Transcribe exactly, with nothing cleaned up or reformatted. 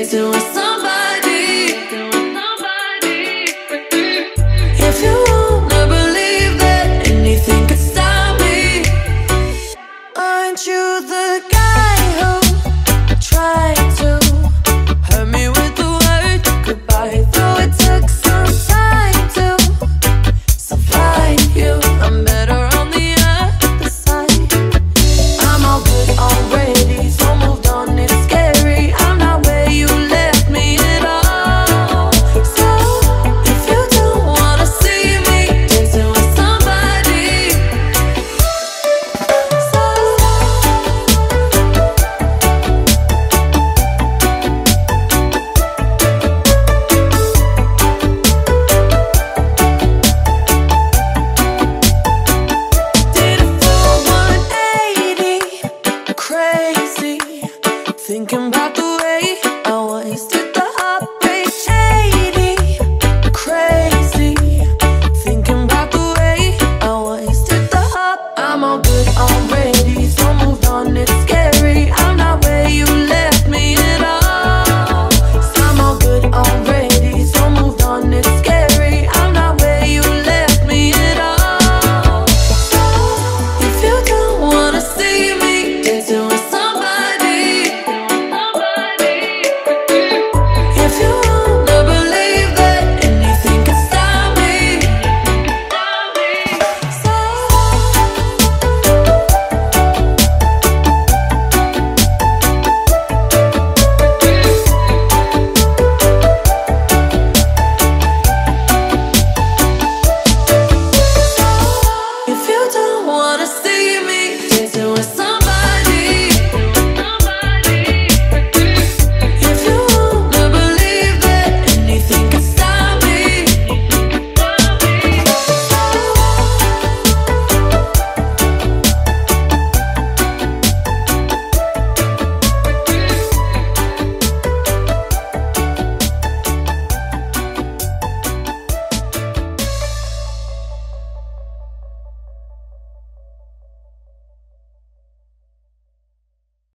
dancing with somebody. If you wanna believe that anything could stop me, aren't you the guy who tried to hurt me with the word goodbye? Though it took some time to survive you, I'm better on the other side. I'm all good already, so moved on, it's scary. I'm not where you left me at all. So if you don't wanna see me dancing with somebody, so did a full one eighty, crazy, thinking about the way